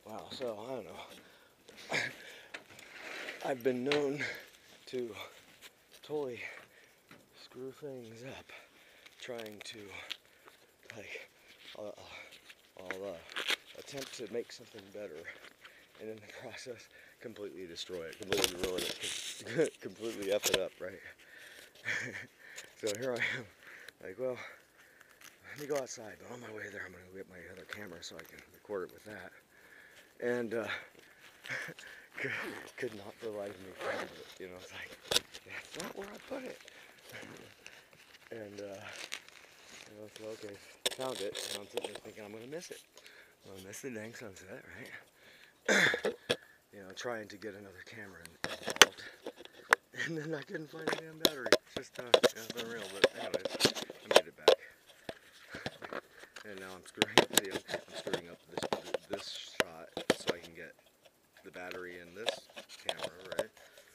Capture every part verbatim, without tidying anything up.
Wow, so I don't know. I've been known to totally screw things up trying to, like, uh, I'll uh, attempt to make something better, and in the process completely destroy it, completely ruin it, completely F it up, right? So here I am, like, well, let me go outside, but on my way there I'm going to get my other camera so I can record it with that. And uh, could, could not for the life of me find it, you know, it's like, that's not where I put it. And, uh, you know, so okay, found it, and I'm sitting there thinking I'm going to miss it. I'm going to miss the dang sunset, right? You know, trying to get another camera involved. And then I couldn't find a damn battery. It's just, uh, yeah, it's unreal, but anyways, I made it back. And now I'm screwing up, see, I'm, I'm screwing up this, this shot so I can get the battery in this camera, right?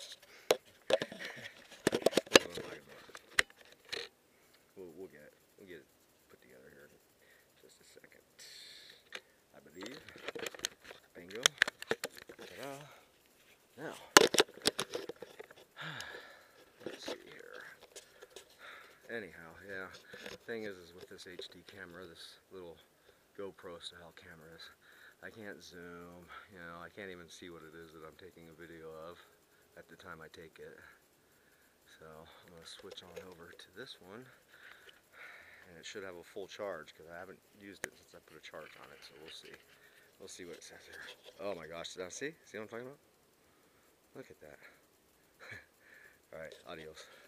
That's what I'm talking about. We'll, we'll get it. We'll get it put together here in just a second. I believe. Bingo. Ta-da. Now, let's see here. Anyhow, yeah. Thing is, is with this H D camera, this little GoPro style cameras, I can't zoom. You know, I can't even see what it is that I'm taking a video of at the time I take it. So I'm gonna switch on over to this one, and it should have a full charge because I haven't used it since I put a charge on it. So we'll see. We'll see what it says here. Oh my gosh! Now see, see what I'm talking about? Look at that. All right, adios.